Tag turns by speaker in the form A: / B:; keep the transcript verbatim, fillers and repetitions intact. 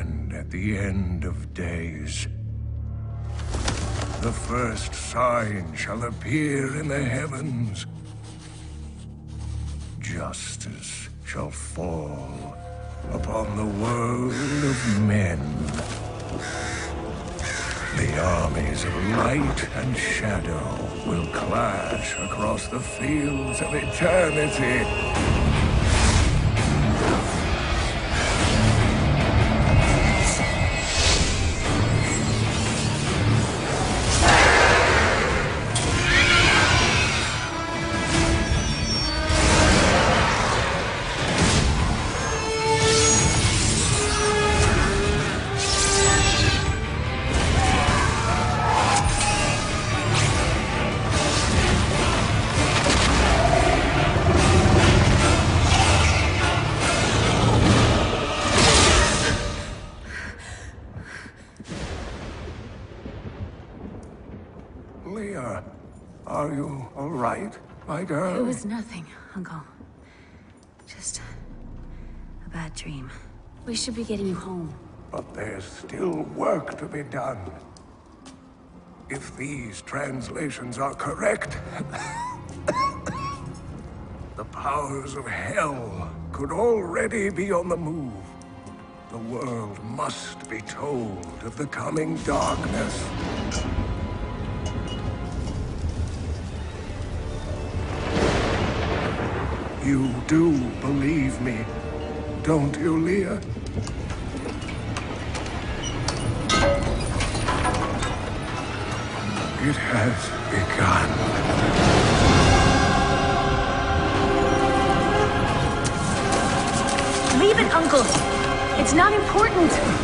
A: stand at the end of days. The first sign shall appear in the heavens. Justice shall fall upon the world of men. The armies of light and shadow will clash across the fields of eternity. Leah, are you all right, my girl?
B: It was nothing, Uncle. Just a bad dream. We should be getting you home.
A: But there's still work to be done. If these translations are correct, the powers of hell could already be on the move. The world must be told of the coming darkness. You do believe me, don't you, Leah? It has begun.
B: Leave it, Uncle! It's not important!